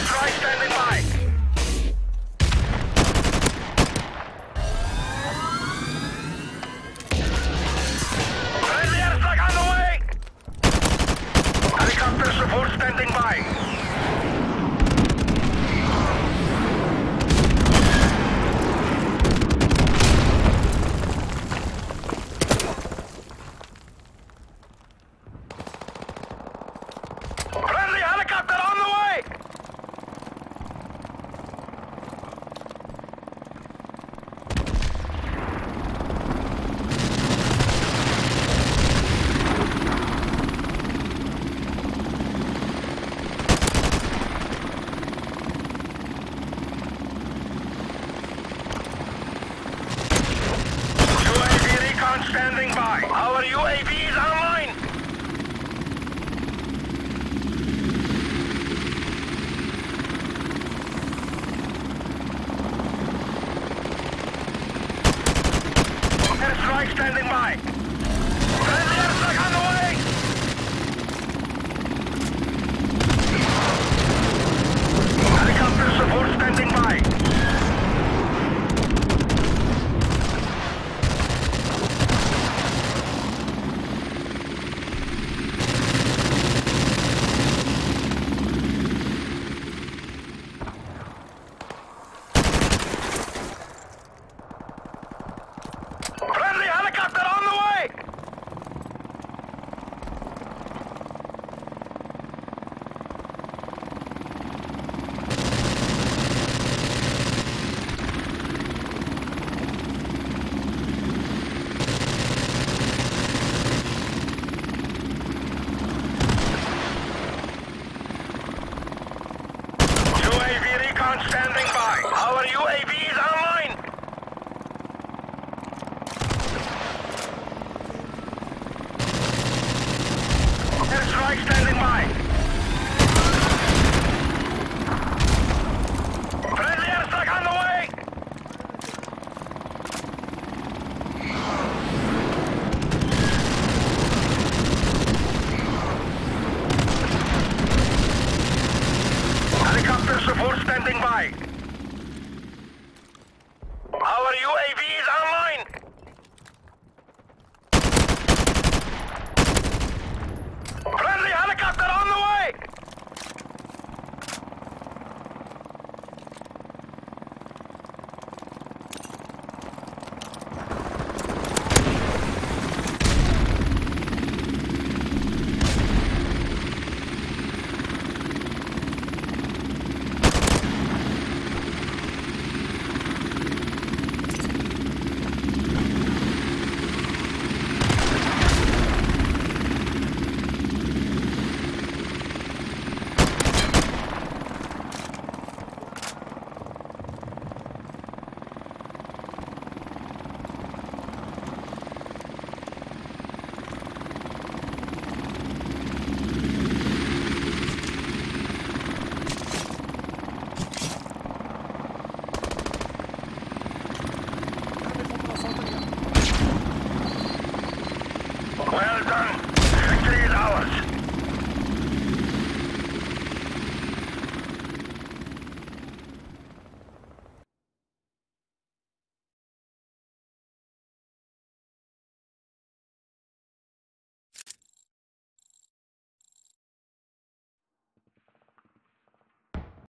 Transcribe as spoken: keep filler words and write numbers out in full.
Airstrike standing by. Friendly airstrike on the way. Helicopter support standing by. Friendly helicopter on the way! U A V recon standing by. Our U A V is online. Airstrike standing by. Friendly airstrike on the way. Helicopter support standing by. Friendly helicopter on the way! U A V recon standing by. Our U A V is online. Airstrike standing by. Friendly airstrike on the way. Helicopter support standing by.